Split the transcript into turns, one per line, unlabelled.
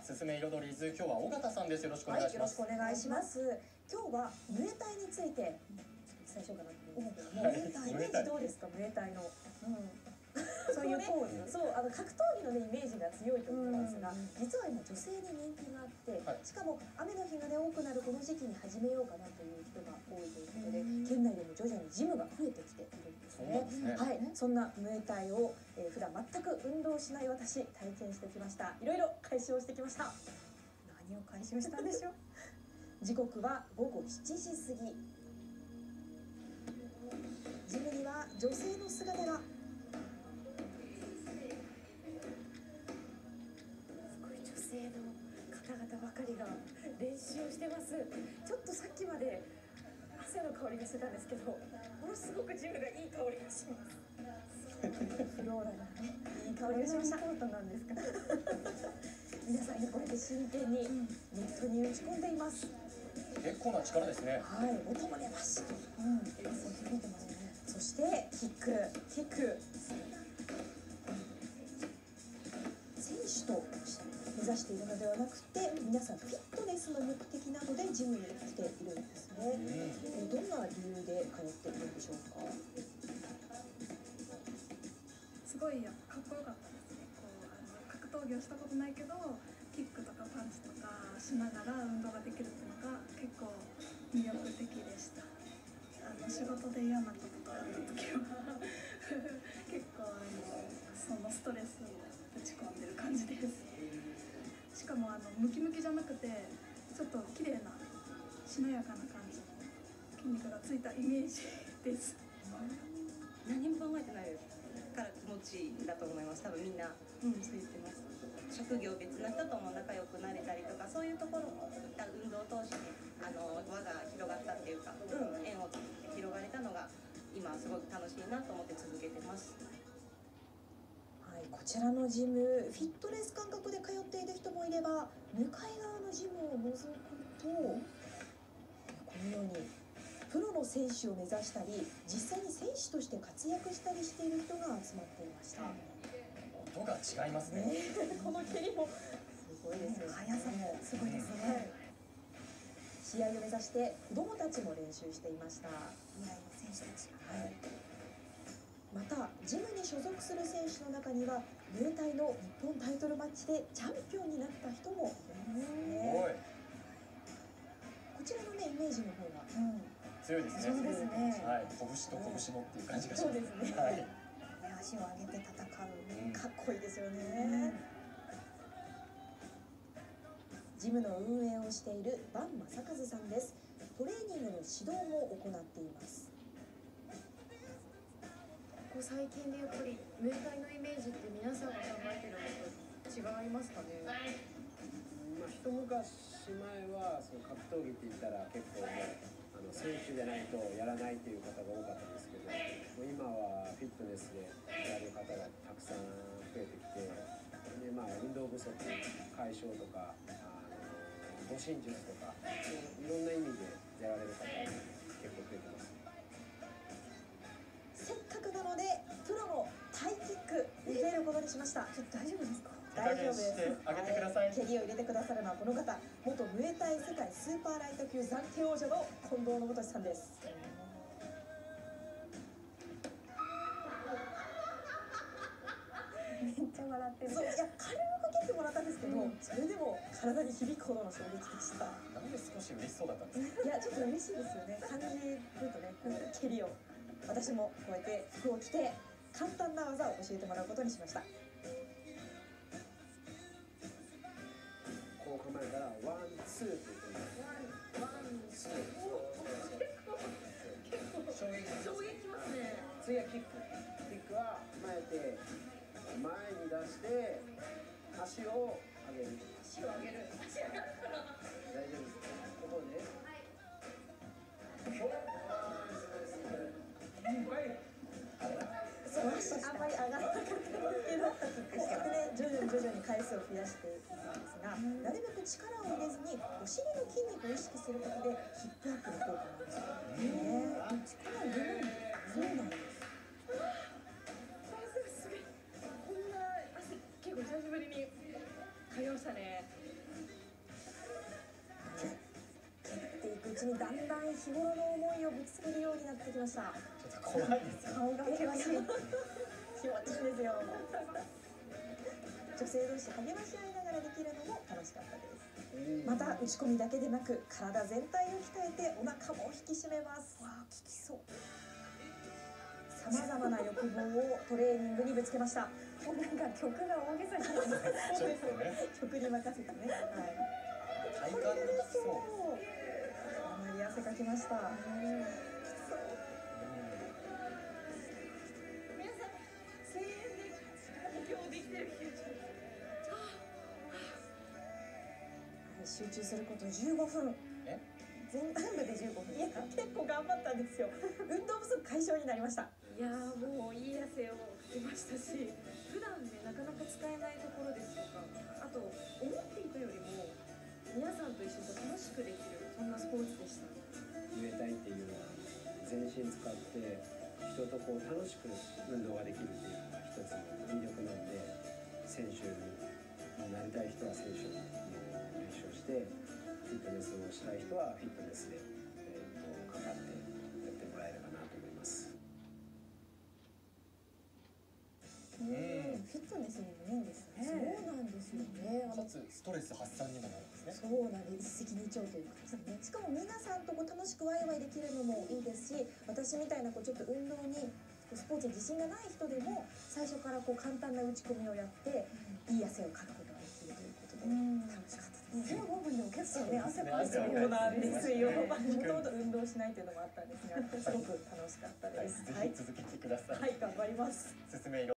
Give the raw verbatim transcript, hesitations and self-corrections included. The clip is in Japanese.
すすめ彩り図、今日は尾形さんです。よろしくお願いします。
はい、よろしくお願いします。今日はムエタイについて最初かなと思うんですけども、ムエタイイメージどうですか、ムエタイの。そういうポーズ、そうあの格闘技のねイメージが強いと思うんですが、実は今女性に人気があって、しかも雨の日がね多くなるこの時期に始めようかなという人が多いということで、県内でも徐々にジムが増えてきているんですね。はい、そんなムエタイを、えー、普段全く運動しない私体験してきました。いろいろ解消してきました。何を解消したんでしょう。時刻はごごしちじ過ぎ。ジムには女性の姿が。女性の方々ばかりが練習をしてます。ちょっとさっきまで汗の香りがしてたんですけど、ものすごくジムがいい香りがします。フローラがね、いい香りがしました。コートなんですか。皆さんね、こうやって真剣にネットに打ち込んでいます。
結構な力ですね。
はい、音も出ました。うん、そう響いてますね。そしてキック、キック。選手と目指しているのではなくて、皆さんフィットネスの目的などでジムに来ているんですね。うん、えどんな理由で通っているんでしょうか。
すごいやっぱかっこよかったですね。こうあの格闘技をしたことないけどキックとかパンチとかしながら運動ができるっていうのが結構魅力的でした。あの仕事で嫌なこととかあった時は結構あのそのストレスをぶち込んでる感じです。しかもあのムキムキじゃなくてちょっと綺麗なしなやかな感じの筋肉がついたイメージです。
何も考えてないから気持ちいいんだと思います。多分みんな、うん、そう言ってます。職業別の人とも仲良くなれたりとか、そういうところも運動を通してあの輪が広がったっていうか、うん、縁を広がれたのが今すごく楽しいなと思って続けてます。
はい、こちらのジム、フィットネス感覚で通っている人もいれば、向かい側のジムを覗くとこのようにプロの選手を目指したり、実際に選手として活躍したりしている人が集まっていました。
音が違いますね。
ねこの蹴りもすごいですよ。速さもすごいですね。試合を目指して子どもたちも練習していました。未来の選手たち。はい。またジムに所属する選手の中にはムエタイの日本タイトルマッチでチャンピオンになった人もいますね。こちらのねイメージの方が、うん、
強いですね。
そうですね。
はい、拳と拳のっていう感じがします。
そうですね。はい。足を上げて戦う、かっこいいですよね。ジムの運営をしている伴正和さんです。トレーニングの指導も行っています。
ここ最近でやっぱりムエタイのイメージって皆さんが考えてるのと違いますかね。
まあ、一昔前はその格闘技って言ったら結構もうあの選手じゃないとやらないっていう方が多かったんですけど、もう今はフィットネスでやる方がたくさん増えてきて、で、まあ、運動不足解消とかあの護身術とかいろんな意味でやられる方が結構増えてます。
せっかくなのでプロのタイキック見せることにしました。ちょっと大丈夫ですか。大丈夫です。
あげてください。
蹴りを入れてくださるのはこの方、元ムエタイ世界スーパーライト級暫定王者の近藤信俊さんです。
めっちゃ笑ってる。
そう、いや軽く蹴ってもらったんですけど、うん、それでも体に響くほどの衝撃でした。
なんで少し嬉しそうだったんですか。
いやちょっと嬉しいですよね。感じるとね、蹴りを私もこうやって服を着て簡単な技を教えてもらうことにしました。
こう構えたらワンツーって言ってます。ワンワンツー。
衝撃衝撃きますね。
次はキック。キックは前て前に出して足を上げる。
足を上げる。足上がったら
大丈夫です。ここで。はい。
そう、足あんまり上がらなかったんですけど、こうやってね、徐々に徐々に回数を増やしていくんですが、なるべく力を入れずにお尻の筋肉を意識することでヒップアップの効果なんですよね。力を入れないんです。そうなんです。
すごい。こんな汗結構久しぶりに通いましたね。
ちにだんだん日頃の思いをぶつけるようになってきました。
ちょっと怖いですよ。
顔が険しい。気持ちいいんですよ。女性同士励まし合いながらできるのも楽しかったです。また打ち込みだけでなく体全体を鍛えてお腹も引き締めます。わあ、効きそう。さまざまな欲望をトレーニングにぶつけました。もうなんか曲が大げさじゃないですか。
ちょっとね。
曲に任せたね。はい。
体幹にきそう。
あまり汗かきました。うん
皆さん声援で今日できてる気がします。
集中することじゅうごふん。
え？
全全部でじゅうごふん。いや、結構頑張ったんですよ。運動不足解消になりました。
いやーもういい汗をかきましたし、普段ねなかなか使えないところですとか、あと思っていたよりも皆さんと一緒に楽しくできる、そんなスポーツでした。
ムエタイっていうのは全身使って人とこう楽しく運動ができるっていうのが一つの魅力なんで、選手になりたい人は選手の練習をして、フィットネスをしたい人はフィットネスで、えー、とかかってやってもらえればなと思います。
うん、フィットネスにもいいんですね。そうなんですよね。
かつストレス発散にもなるんですね。
そうなんです。一石二鳥というかですね。しかも皆さんとこう楽しくワイワイできるのもいいですし、私みたいなこうちょっと運動にスポーツに自信がない人でも最初からこう簡単な打ち込みをやっていい汗をかくことができるということで楽しかったです。じゅうごふんでも結構ね汗かいてるようなんですよ。もともと運動しないというのもあったんですが、すごく楽しかったです。
はい、ぜひ続けてください。
はい、頑張ります。
進め色